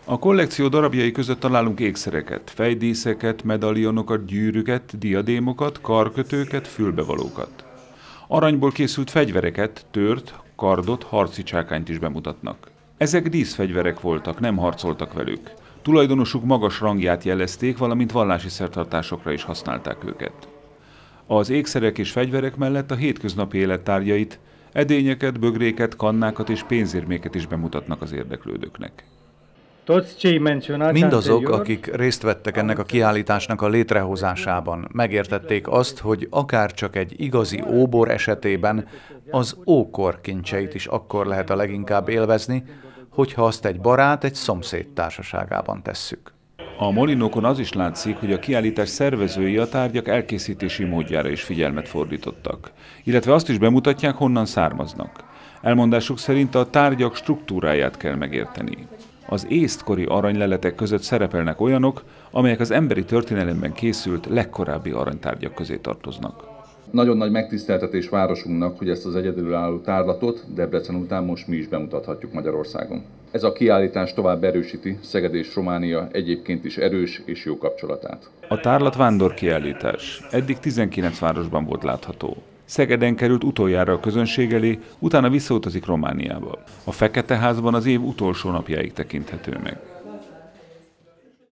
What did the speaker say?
A kollekció darabjai között találunk ékszereket, fejdíszeket, medaljonokat, gyűrűket, diadémokat, karkötőket, fülbevalókat. Aranyból készült fegyvereket, tört, kardot, harci csákányt is bemutatnak. Ezek díszfegyverek voltak, nem harcoltak velük. Tulajdonosuk magas rangját jelezték, valamint vallási szertartásokra is használták őket. Az ékszerek és fegyverek mellett a hétköznapi élet tárgyait, edényeket, bögréket, kannákat és pénzérméket is bemutatnak az érdeklődőknek. Mindazok, akik részt vettek ennek a kiállításnak a létrehozásában, megértették azt, hogy akár csak egy igazi óbor esetében az ókor kincseit is akkor lehet a leginkább élvezni, hogyha azt egy barát, egy szomszéd társaságában tesszük. A molinókon az is látszik, hogy a kiállítás szervezői a tárgyak elkészítési módjára is figyelmet fordítottak, illetve azt is bemutatják, honnan származnak. Elmondásuk szerint a tárgyak struktúráját kell megérteni. Az észtkori aranyleletek között szerepelnek olyanok, amelyek az emberi történelemben készült legkorábbi aranytárgyak közé tartoznak. Nagyon nagy megtiszteltetés városunknak, hogy ezt az egyedülálló tárlatot Debrecen után most mi is bemutathatjuk Magyarországon. Ez a kiállítás tovább erősíti Szeged és Románia egyébként is erős és jó kapcsolatát. A tárlat vándorkiállítás. Eddig 19 városban volt látható. Szegeden került utoljára a közönség elé, utána visszautazik Romániába. A Fekete Házban az év utolsó napjáig tekinthető meg.